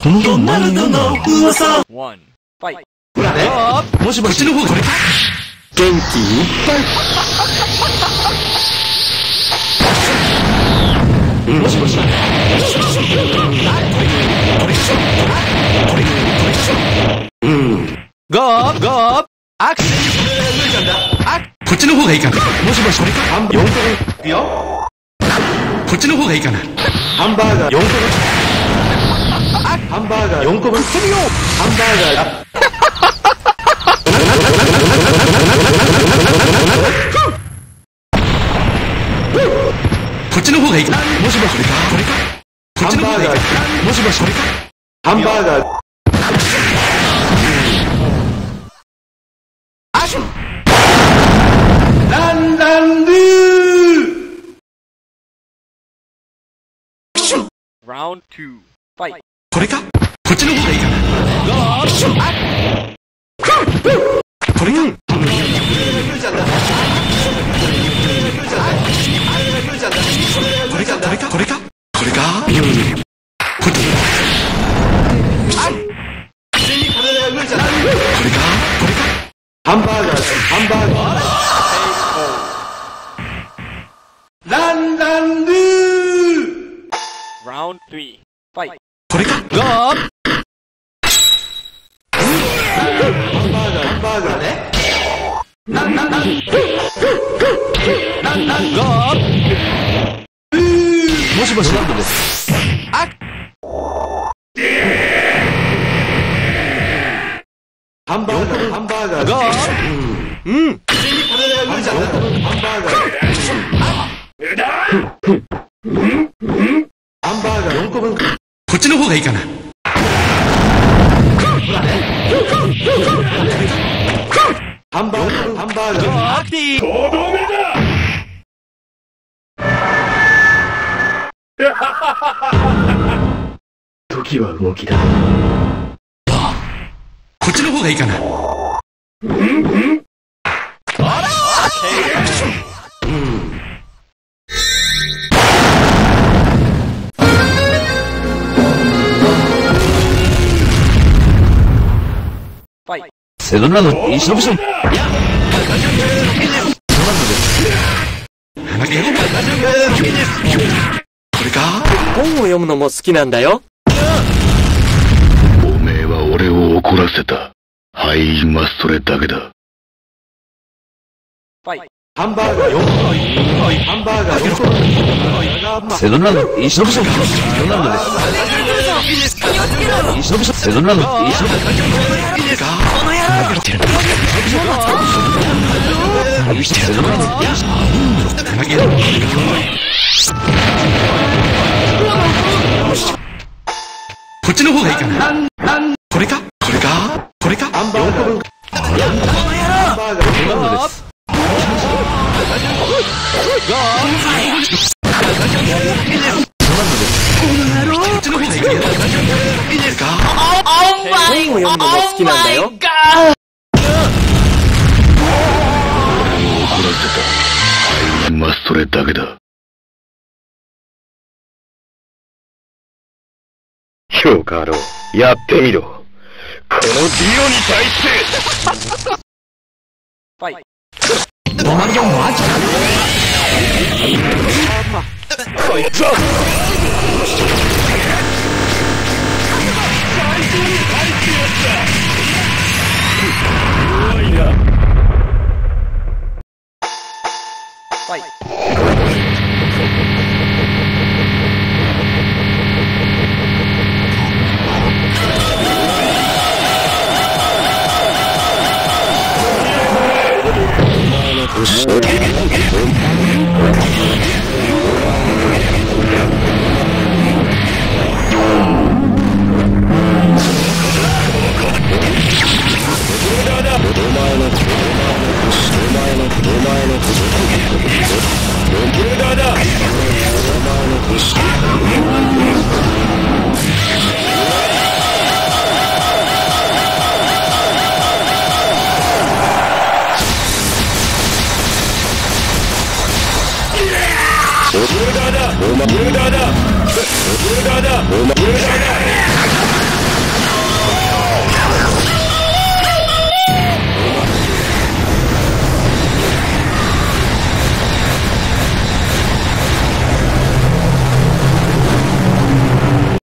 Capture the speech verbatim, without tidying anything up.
このドナルドの噂。 ワン、ファイト。 ほらね。もしもし。こっちの方がこれか。元気いっぱい。もしもし。これうん。ゴーゴーアクセス。こっちの方がいいかな。もしもしこれか。よんこぶん。いくよ。こっちの方がいいかな。ハンバーガーよんこぶん。ハンバーガーよんこぶん。食ってみよう。ハンバーガーだ。こっちの方がいいかな。もしもしこれか。これか。こっちの方がいいかな。もしもしこれか。ハンバーガー。アクション。ランランルー。 ラウンドツー、ファイト。 これか。こっちの方がいいかな。アクション。これか。これか。これか。これか。これか。これか。こっち。これか。これか。ハンバーガー。ハンバーガー。ランランルー。 ラウンドスリー、ファイト。 これか。ゴー。ハンバーガー。ハンバーガーね。なんなんなん。なんなんゴー。もしもし何度です。あっ。ハンバーガー。ハンバーガー。ゴー。うん。うん。ハンバーガー。ハンバーガーよんこぶん。こっちの方がいいかな。ハンバーガー。ハンバーガー。アクティー。とどめだ。時は動きだ。こっちの方がいいかな。うんうん。あら。うん。セドナのイシノビション。これか。 本を読むのも好きなんだよ。 おめえは俺を怒らせた。はい、今それだけだ。 ハンバーガーよんこ。ハンバーガーよんこ。セドナのイシノビション。セドナのです。イシノビション。セドナのイシノビション。この野郎。何してるの。何してるの。こっちの方がいいかな。これか。これか。これか。ハンバーガー。この野郎。ハンバーガーよんこです。 本を読むのも好きなんだよ。 今それだけだ。評価ろう。やってみろ。このディオに対してファイト。 ドナルドマジか。こいつは怖いな。 ファイト。 お前だ。お前だ。お前だ。